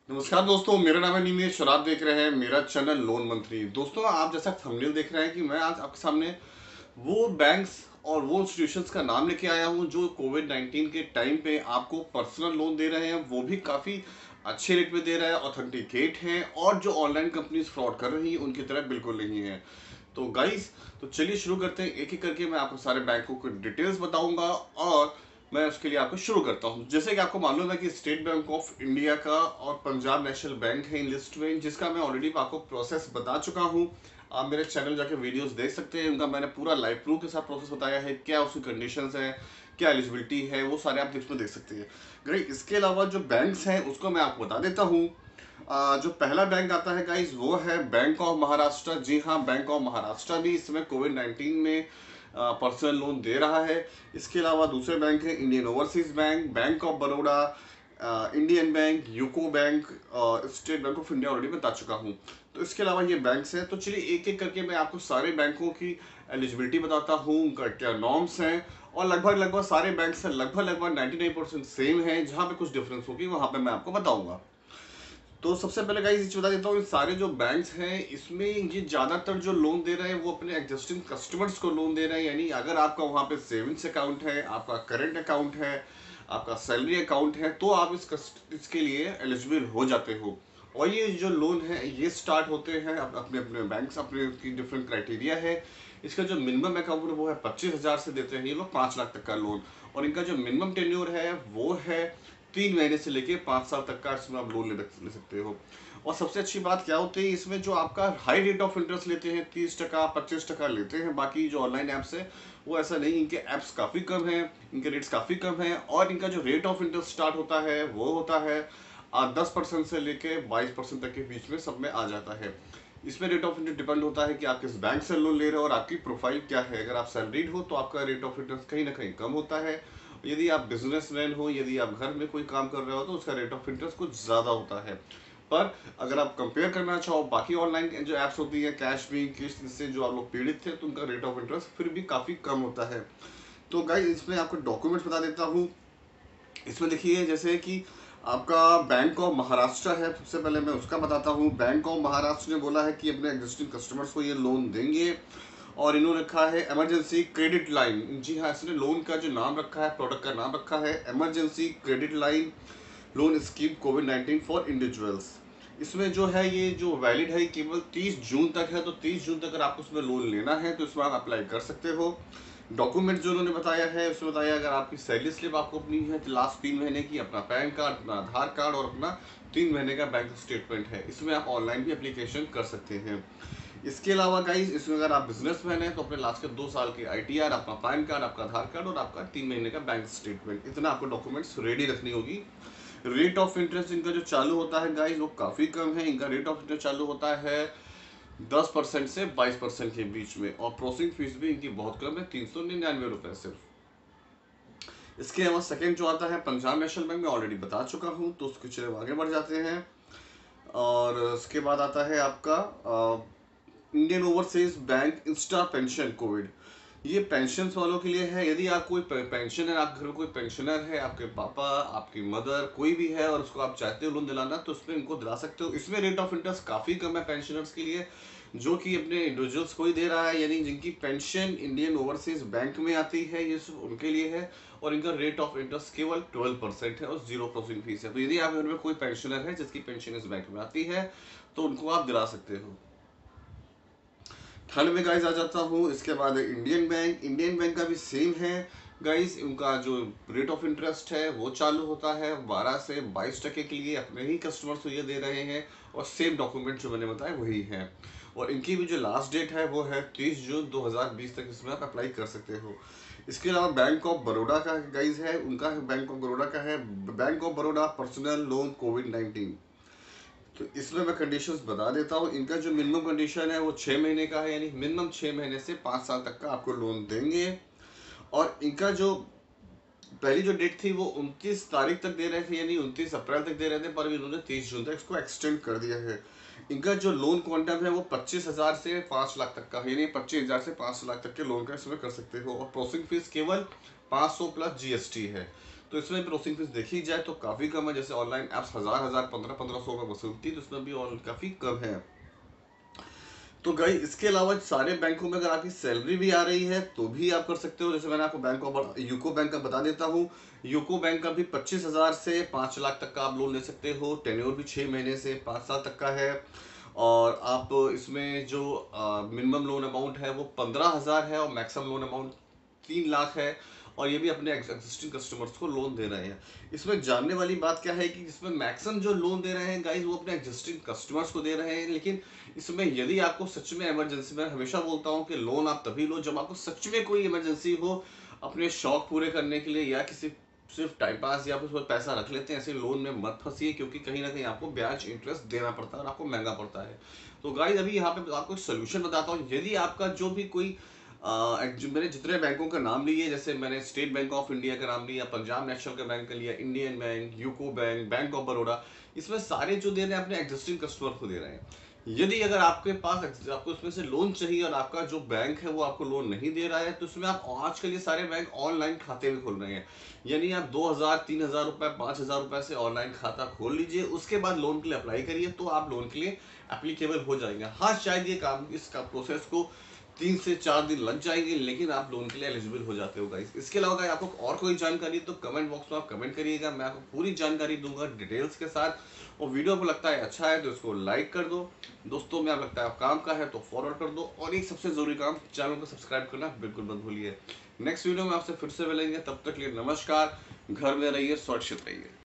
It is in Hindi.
नमस्कार दोस्तों, मेरा नाम है निमेश और आप देख रहे हैं मेरा चैनल लोन मंत्री। दोस्तों, आप जैसा थंबनेल देख रहे हैं कि मैं आज आपके सामने वो बैंक्स और वो इंस्टीट्यूशंस का नाम लेके आया हूं जो कोविड 19 के टाइम पे आपको पर्सनल लोन दे रहे हैं, वो भी काफी अच्छे रेट में दे रहा है, ऑथेंटिकेट है और जो ऑनलाइन कंपनीज फ्रॉड कर रही हैं उनकी तरह बिल्कुल नहीं है। तो गाइस, तो चलिए शुरू करते हैं। एक एक करके मैं आपको सारे बैंकों को डिटेल्स बताऊंगा और मैं उसके लिए आपको शुरू करता हूं। जैसे कि आपको मालूम है कि स्टेट बैंक ऑफ इंडिया का और पंजाब नेशनल बैंक है इन लिस्ट में, जिसका मैं ऑलरेडी आपको प्रोसेस बता चुका हूं। आप मेरे चैनल जाके वीडियोस देख सकते हैं, उनका मैंने पूरा लाइव प्रूफ के साथ प्रोसेस बताया है, क्या उसकी कंडीशंस है, क्या एलिजिबिलिटी है, वो सारे आप इसमें देख सकते हैं। गाइस, इसके अलावा जो बैंक्स हैं उसको मैं आपको बता देता हूँ। जो पहला बैंक आता है गाइस वो है बैंक ऑफ महाराष्ट्र। जी हाँ, बैंक ऑफ महाराष्ट्र भी इस समय कोविड 19 में पर्सनल लोन दे रहा है। इसके अलावा दूसरे बैंक है Indian Overseas Bank, Bank of Baroda, Indian Bank, UCO Bank, State Bank of India already बता चुका हूँ। तो इसके अलावा ये बैंक्स हैं। तो चलिए एक एक करके मैं आपको सारे बैंकों की एलिजिबिलिटी बताता हूँ, उनका क्या नॉर्म्स हैं, और लगभग लगभग सारे बैंक से लगभग 99% सेम है। जहाँ पे कुछ डिफरेंस होगी वहां पे मैं आपको बताऊंगा। तो सबसे पहले गाइस ये बता देता हूँ, इन सारे जो बैंक्स हैं इसमें ये ज्यादातर जो लोन दे रहे हैं वो अपने एग्जिस्टिंग कस्टमर्स को लोन दे रहे हैं। यानी अगर आपका वहां पे सेविंग्स अकाउंट है, आपका करंट अकाउंट है, आपका सैलरी अकाउंट है, तो आप इसके लिए एलिजिबल हो जाते हो। और ये जो लोन है ये स्टार्ट होते हैं अपने अपने बैंक्स, अपने की डिफरेंट क्राइटेरिया है। इसका जो मिनिमम अकाउंट है वो है 25,000 से देते हैं ये लोग 5 लाख तक का लोन। और इनका जो मिनिमम टेन्योर है वो है 3 महीने से लेके 5 साल तक का इसमें आप लोन ले सकते हो। और सबसे अच्छी बात क्या होती है इसमें, जो आपका हाई रेट ऑफ इंटरेस्ट लेते हैं, 30%, 25% लेते हैं। बाकी जो ऑनलाइन एप्स है वो ऐसा नहीं, इनके एप्स काफी कम है, इनके रेट्स काफी कम है। और इनका जो रेट ऑफ इंटरेस्ट स्टार्ट होता है वो होता है 10% से लेके 22% तक के बीच में सब में आ जाता है। इसमें रेट ऑफ इंटरेस्ट डिपेंड होता है कि आप किस बैंक से लोन ले रहे हो और आपकी प्रोफाइल क्या है। अगर आप सैलरीड हो तो आपका रेट ऑफ इंटरेस्ट कहीं ना कहीं कम होता है। यदि आप बिजनेसमैन हो, यदि आप घर में कोई काम कर रहे हो, तो उसका रेट ऑफ इंटरेस्ट कुछ ज्यादा होता है। पर अगर आप कंपेयर करना चाहो बाकी ऑनलाइन जो एप्स होती है, कैश भी किस्त से जो आप लोग पीड़ित थे, तो उनका रेट ऑफ इंटरेस्ट फिर भी काफी कम होता है। तो गाइस, इसमें आपको डॉक्यूमेंट्स बता देता हूँ। इसमें देखिए जैसे कि आपका बैंक ऑफ महाराष्ट्र है, सबसे पहले मैं उसका बताता हूँ। बैंक ऑफ महाराष्ट्र ने बोला है कि अपने एग्जिस्टिंग कस्टमर्स को ये लोन देंगे, और इन्होंने रखा है इमरजेंसी क्रेडिट लाइन। जी हाँ, इसने लोन का जो नाम रखा है, प्रोडक्ट का नाम रखा है emergency credit line loan scheme Covid 19 for individuals. इसमें जो है ये जो वैलिड है केवल 30 जून तक है। तो 30 जून तक अगर आपको उसमें लोन लेना है तो इसमें आप अप्लाई कर सकते हो। डॉक्यूमेंट जो उन्होंने बताया है उसमें बताया, अगर आपकी सैलरी स्लिप आपको अपनी है तो लास्ट 3 महीने की, अपना पैन कार्ड, अपना आधार कार्ड और अपना 3 महीने का बैंक स्टेटमेंट है। इसमें आप ऑनलाइन भी एप्लीकेशन कर सकते हैं। इसके अलावा गाइस, इसमें अगर आप बिजनेसमैन हैं तो अपने लास्ट के 2 साल के ITR, अपना पैन कार्ड, आपका आधार कार्ड और आपका 3 महीने का बैंक स्टेटमेंट, इतना आपको डॉक्यूमेंट्स रेडी रखनी होगी। रेट ऑफ इंटरेस्ट इनका जो चालू होता है गाइस वो काफी कम है। इनका रेट ऑफ इंटरेस्ट चालू होता है 10% से 22% के बीच में, और प्रोसेसिंग फीस भी इनकी बहुत कम है, 399 रुपए सिर्फ। इसके अलावा सेकंड जो आता है पंजाब नेशनल बैंक, में ऑलरेडी बता चुका हूँ, तो उसके चले आगे बढ़ जाते हैं। और उसके बाद आता है आपका Indian Overseas Bank insta pension Covid. ये पेंशन वालों के लिए है। यदि आप कोई पेंशनर, आप घर में कोई पेंशनर है, आपके पापा, आपकी मदर, कोई भी है और उसको आप चाहते हो लोन दिलाना, तो उसमें इनको दिला सकते हो। इसमें रेट ऑफ इंटरेस्ट काफी कम है पेंशनर्स के लिए, जो कि अपने इंडिविजुअल्स को ही दे रहा है। यानी जिनकी पेंशन इंडियन ओवरसीज बैंक में आती है, ये सिर्फ उनके लिए है। और इनका रेट ऑफ इंटरेस्ट केवल 12% है और 0 प्रोसेसिंग फीस है। तो यदि आप घर में कोई पेंशनर है जिसकी पेंशन इस बैंक में आती है तो उनको आप दिला सकते हो। थर्ड में गाइस आ जाता हूँ। इसके बाद इंडियन बैंक। इंडियन बैंक का भी सेम है गाइस। उनका जो रेट ऑफ इंटरेस्ट है वो चालू होता है 12 से 22% के लिए, अपने ही कस्टमर्स को ये दे रहे हैं। और सेम डॉक्यूमेंट जो मैंने बताया वही है। और इनकी भी जो लास्ट डेट है वो है 30 जून 2020 तक इसमें आप अप्लाई कर सकते हो। इसके अलावा बैंक ऑफ बड़ौदा का गाइस है, उनका बैंक ऑफ बड़ौदा का है Bank of Baroda personal loan Covid 19। तो इसमें मैं कंडीशंस बता देता हूँ। इनका जो मिनिमम कंडीशन है वो 6 महीने का है, यानी मिनिमम 6 महीने से 5 साल तक का आपको लोन देंगे। और इनका जो पहली जो डेट थी वो 29 तारीख तक दे रहे थे, यानी 29 अप्रैल तक दे रहे थे, पर इन्होंने 30 जून तक इसको एक्सटेंड कर दिया है। इनका जो लोन क्वांटम है वो 25,000 से 5 लाख तक का है, यानी 25,000 से 5 लाख तक के लोन का इसमें कर सकते हो। और प्रोसेसिंग फीस केवल 500 प्लस GST है। तो इसमें प्रोसेसिंग फीस देखी जाए तो काफ़ी कम है। जैसे ऑनलाइन ऐप्स हज़ार 1500 में वसूलती है, तो इसमें भी और काफ़ी कम है। तो गाइस इसके अलावा सारे बैंकों में अगर आपकी सैलरी भी आ रही है तो भी आप कर सकते हो। जैसे मैंने आपको बैंक ऑफ यूको बैंक का बता देता हूँ। यूको बैंक का भी 25,000 से 5 लाख तक का आप लोन ले सकते हो। टेन्योर भी 6 महीने से 5 साल तक का है। और आप इसमें जो मिनिमम लोन अमाउंट है वो 15,000 है और मैक्सिमम लोन अमाउंट 3 लाख है। और ये भी अपने एग्जिस्टिंग कस्टमर्स को लोन दे रहे हैं। इसमें जानने वाली बात क्या है कि इसमें मैक्सिमम जो लोन दे रहे हैं गाइस वो अपने एग्जिस्टिंग कस्टमर्स को दे रहे हैं। लेकिन इसमें यदि आपको सच में इमरजेंसी, मैं हमेशा बोलता हूँ कि लोन आप तभी लो जब आपको सच में कोई इमरजेंसी हो, अपने शौक पूरे करने के लिए या किसी सिर्फ टाइम पास या फिर पैसा रख लेते हैं। ऐसे लोन में मत फंसिए, क्योंकि कहीं ना कहीं आपको ब्याज इंटरेस्ट देना पड़ता है और आपको महंगा पड़ता है। तो गाइस अभी यहाँ पे आपको सोल्यूशन बताता हूँ। यदि आपका जो भी कोई मैंने जितने बैंकों का नाम लिए, जैसे मैंने स्टेट बैंक ऑफ इंडिया का नाम लिया, पंजाब नेशनल का बैंक का लिया, Indian Bank, UCO Bank, Bank of Baroda, इसमें सारे जो दे रहे हैं अपने एग्जिस्टिंग कस्टमर को दे रहे हैं। यदि अगर आपके पास आपको इसमें से लोन चाहिए और आपका जो बैंक है वो आपको लोन नहीं दे रहा है, तो इसमें आप आजकल ये सारे बैंक ऑनलाइन खाते भी खोल रहे हैं। यानी आप 2,000 3,000 रुपए 5,000 रुपए से ऑनलाइन खाता खोल लीजिए, उसके बाद लोन के लिए अप्लाई करिए, तो आप लोन के लिए एप्लीकेबल हो जाएंगे। हाँ शायद ये काम इसका प्रोसेस को 3 से 4 दिन लग जाएंगे, लेकिन आप लोन के लिए एलिजिबल हो जाते हो गाइस। इसके अलावा अगर आपको और कोई जानकारी तो कमेंट बॉक्स में आप कमेंट करिएगा, मैं आपको पूरी जानकारी दूंगा डिटेल्स के साथ। और वीडियो आपको लगता है अच्छा है तो इसको लाइक कर दो, दोस्तों में आप लगता है काम का है तो फॉरवर्ड कर दो, और एक सबसे जरूरी काम, चैनल को सब्सक्राइब करना बिल्कुल मत भूलिए। नेक्स्ट वीडियो में आपसे फिर से मिलेंगे, तब तक के लिए नमस्कार। घर में रहिए, सुरक्षित रहिए।